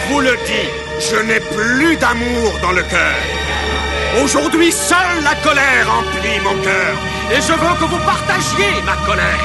vous le dis, je n'ai plus d'amour dans le cœur. Aujourd'hui, seule la colère emplit mon cœur. Et je veux que vous partagiez ma colère.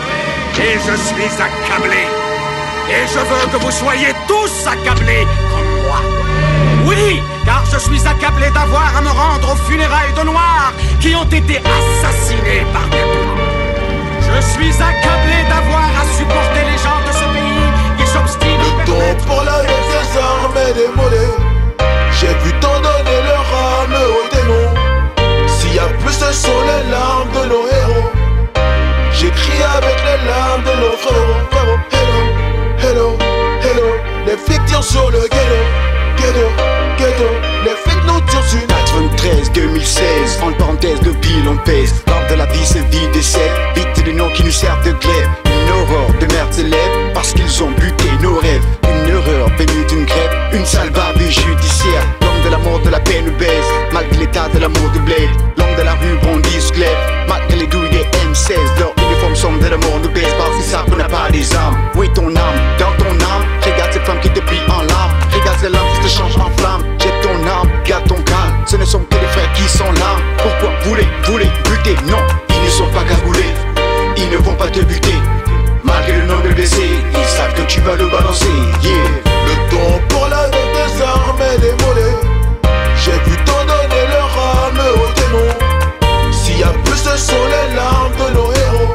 Et je suis accablé. Et je veux que vous soyez tous accablés comme moi. Oui, car je suis accablé d'avoir à me rendre aux funérailles de Noirs qui ont été assassinés par des Blancs. Je suis accablé d'avoir à supporter les gens de ce pays qui s'obstinent à Le temps pour la haine des armes et des mollets. J'ai vu tant donner leur âme aux démons. S'il y a plus, ce sont les larmes de nos héros. J'écris avec les larmes de nos frères. Hello, hello, hello. Les flics tirent sur le ghetto. Ghetto, ghetto. Les flics nous tirent sur 93, 2016, entre parenthèses de pile on pèse. L'arbre de la vie c'est vie d'essai. Vite des noms qui nous servent de glaive. Une aurore de merde s'élève parce qu'ils ont buté nos rêves. Une erreur venue d'une grève, une sale barbue judiciaire. L'homme de la mort de la peine baise, malgré l'état de l'amour de bled. L'homme de la rue brandit se glaive, malgré les douilles des M16. Leur uniforme sombre de la mort nous baise, parce qu'ils savent qu'on n'a pas des armes. Où est ton âme? Dans ton âme, regarde cette femme qui te plie en larmes. Regarde cette lampe qui te change en flamme. Jette ton arme, garde ton calme. Ce ne sont que les frères qui sont là. Pourquoi voulez buter? Non, ils ne sont pas cagoulés. Ils ne vont pas te buter. Malgré le nom de blessé, ils savent que tu vas le balancer. Yeah. le temps pour la haine des armes et des mollets. J'ai vu tant donner leur âme aux démons. S'il y a plus, ce sont les larmes de nos héros.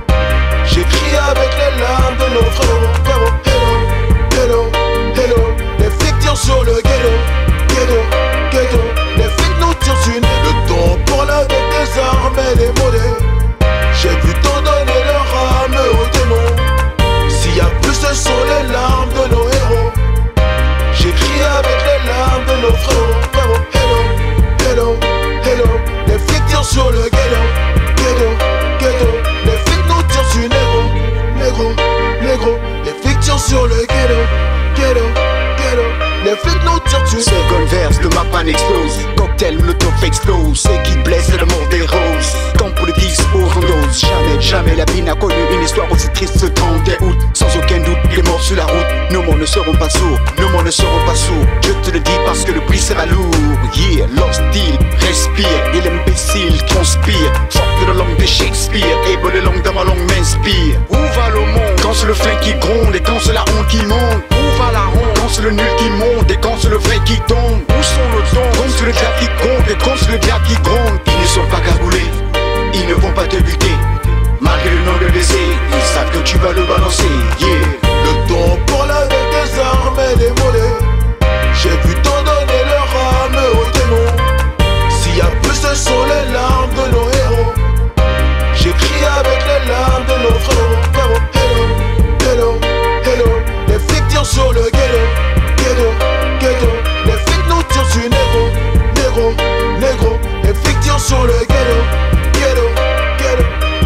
J'écris avec les larmes de nos frères. Hello, hello, hello. Les flics tirent sur le ghetto. Ghetto, ghetto. Les flics nous tirent sur nous. Le temps pour la haine des armes et des mollets. J'ai vu tant donner leur âme aux démons. S'il y a plus, ce sont les larmes de nos héros. J'écris avec les larmes de nos frères. Hello, hello, hello. Les flics tirent sur le ghetto. Ghetto, ghetto. Les flics nous tirent sur négro. Négro, négro. Les flics tirent sur le ghetto. Ghetto, ghetto. Les flics nous tirent sur. Seconde verse, le mapan explose. Cocktail, molotov explose. C'est qui blesse, c'est le mort des roses. Comme pour le 10 au randose. Jamais la vie n'a connu une histoire aussi triste ce 31 août. Sans aucun doute, les morts sur la route. Nos mots ne seront pas sourds, nos mots ne seront pas sourds. Je te le dis parce que le prix sera lourd. Yeah, l'hostile, respire. Et l'imbécile transpire. Sorte de la langue de Shakespeare. Et bonne langue dans ma langue m'inspire. Où va le monde? Quand c'est le flingue qui gronde et quand c'est la honte qui monte. Où va la honte? Quand c'est le nul qui monte et quand c'est le vrai qui tombe. Où sont nos dons? Quand c'est le diable qui compte et quand c'est le diable qui gronde. Ils ne sont pas cagoulés, ils ne vont pas te buter. Malgré le nom de blessé, ils savent que tu vas le balancer. Yeah. Le temps pour la haine des armes et des mollets. J'ai vu tant donner leur âme aux démons. S'il y a plus, ce sont les larmes de nos héros. J'écris avec les larmes de nos frères. Hello, hello, hello. Les flics tirent sur le ghetto. Ghetto, ghetto. Les flics nous tirent sur négro. Négro, négro. Les flics tirent sur le ghetto. Ghetto, ghetto.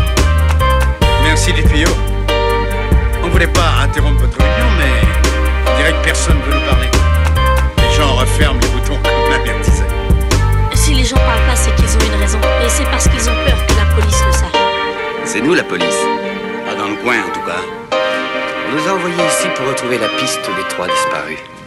Merci les tuyaux. On voulait pas interrompre votre réunion, mais on dirait que personne ne veut nous parler. Les gens referment les boutons comme avertisseur. Si les gens parlent pas, c'est qu'ils ont une raison. Et c'est parce qu'ils ont peur que la police le sache. C'est nous la police. Pas dans le coin en tout cas. On nous a envoyés ici pour retrouver la piste des 3 disparus.